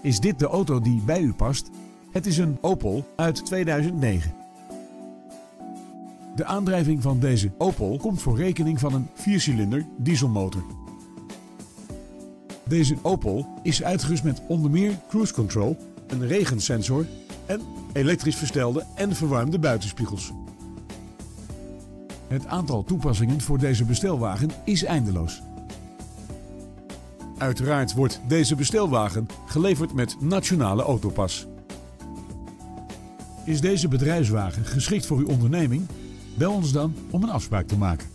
Is dit de auto die bij u past? Het is een Opel uit 2009. De aandrijving van deze Opel komt voor rekening van een 4-cilinder dieselmotor. Deze Opel is uitgerust met onder meer cruise control, een regensensor en elektrisch verstelde en verwarmde buitenspiegels. Het aantal toepassingen voor deze bestelwagen is eindeloos. Uiteraard wordt deze bestelwagen geleverd met Nationale Autopas. Is deze bedrijfswagen geschikt voor uw onderneming? Bel ons dan om een afspraak te maken.